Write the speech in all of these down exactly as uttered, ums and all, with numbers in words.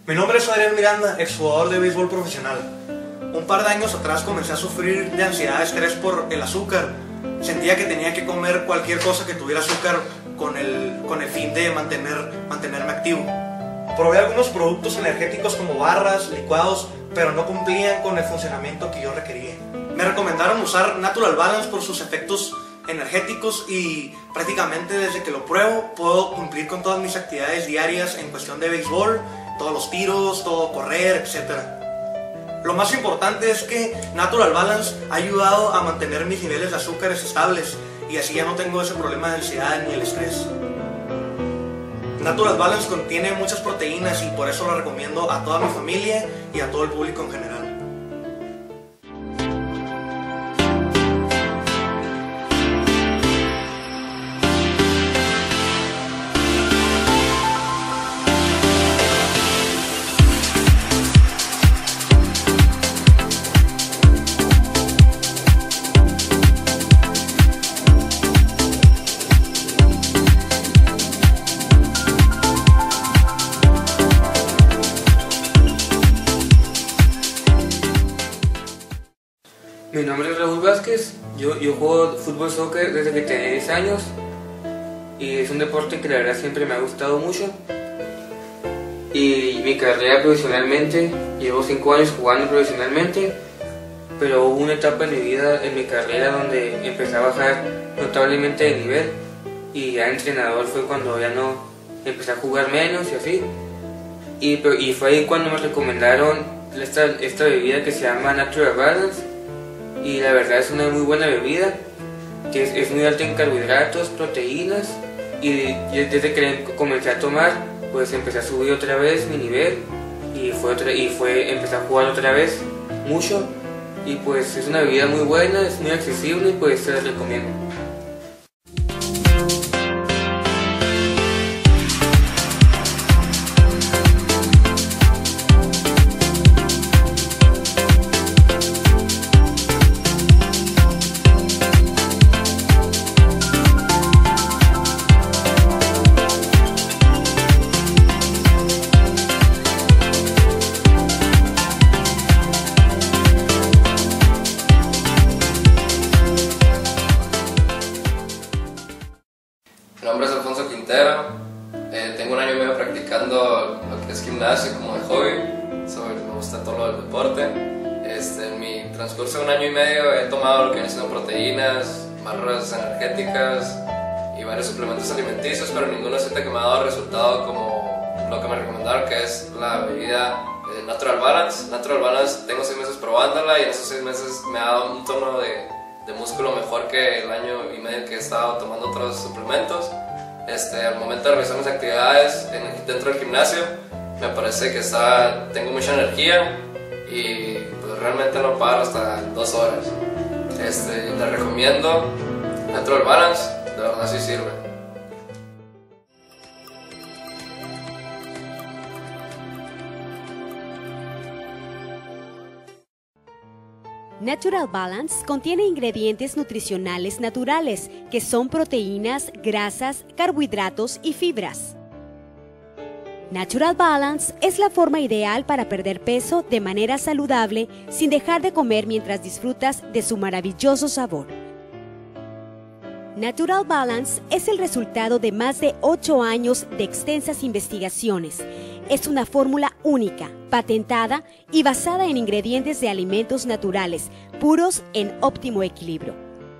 Mi nombre es Adrián Miranda, exjugador de béisbol profesional. Un par de años atrás comencé a sufrir de ansiedad, estrés por el azúcar. Sentía que tenía que comer cualquier cosa que tuviera azúcar con el, con el fin de mantener, mantenerme activo. Probé algunos productos energéticos como barras, licuados, pero no cumplían con el funcionamiento que yo requería. Me recomendaron usar Natural Balance por sus efectos energéticos y prácticamente desde que lo pruebo puedo cumplir con todas mis actividades diarias en cuestión de béisbol, todos los tiros, todo correr, etcétera. Lo más importante es que Natural Balance ha ayudado a mantener mis niveles de azúcares estables y así ya no tengo ese problema de ansiedad ni el estrés. Natural Balance contiene muchas proteínas y por eso lo recomiendo a toda mi familia y a todo el público en general. Mi nombre es Raúl Vázquez, yo, yo juego fútbol soccer desde que tenía diez años y es un deporte que la verdad siempre me ha gustado mucho. Y mi carrera profesionalmente, llevo cinco años jugando profesionalmente, pero hubo una etapa en mi vida, en mi carrera, donde empecé a bajar notablemente de nivel y ya entrenador fue cuando ya no empecé a jugar menos y así. Y, y fue ahí cuando me recomendaron esta, esta bebida que se llama Natural Balance. Y la verdad es una muy buena bebida, que es, es muy alta en carbohidratos, proteínas, y desde que comencé a tomar, pues empecé a subir otra vez mi nivel y fue otra, y fue empecé a jugar otra vez mucho, y pues es una bebida muy buena, es muy accesible y pues se la recomiendo. Mi nombre es Alfonso Quintero, eh, tengo un año y medio practicando lo que es gimnasio como de hobby, sobre, me gusta todo lo del deporte. Este, en mi transcurso de un año y medio he tomado lo que vienen siendo proteínas, barras energéticas y varios suplementos alimenticios, pero ninguno siente que me ha dado resultado como lo que me recomendaron, que es la bebida eh, Natural Balance. Natural Balance tengo seis meses probándola y en esos seis meses me ha dado un tono de de músculo mejor que el año y medio que he estado tomando otros suplementos. Este, al momento de realizar mis actividades en, dentro del gimnasio, me parece que está, tengo mucha energía y pues, realmente no paro hasta dos horas. Este, les recomiendo Natural Balance, de verdad sí sirve. Natural Balance contiene ingredientes nutricionales naturales, que son proteínas, grasas, carbohidratos y fibras. Natural Balance es la forma ideal para perder peso de manera saludable sin dejar de comer mientras disfrutas de su maravilloso sabor. Natural Balance es el resultado de más de ocho años de extensas investigaciones. Es una fórmula única, patentada y basada en ingredientes de alimentos naturales, puros en óptimo equilibrio.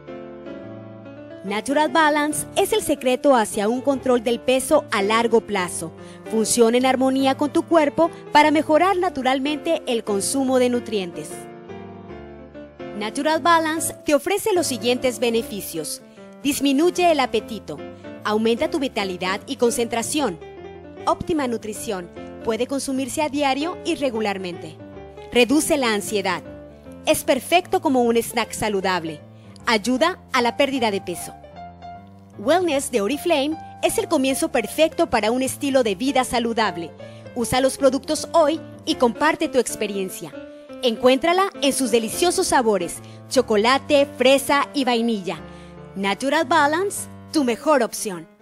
Natural Balance es el secreto hacia un control del peso a largo plazo. Funciona en armonía con tu cuerpo para mejorar naturalmente el consumo de nutrientes. Natural Balance te ofrece los siguientes beneficios. Disminuye el apetito, aumenta tu vitalidad y concentración. Óptima nutrición, puede consumirse a diario y regularmente. Reduce la ansiedad. Es perfecto como un snack saludable. Ayuda a la pérdida de peso. Wellness de Oriflame es el comienzo perfecto para un estilo de vida saludable. Usa los productos hoy y comparte tu experiencia. Encuéntrala en sus deliciosos sabores, chocolate, fresa y vainilla. Natural Balance, tu mejor opción.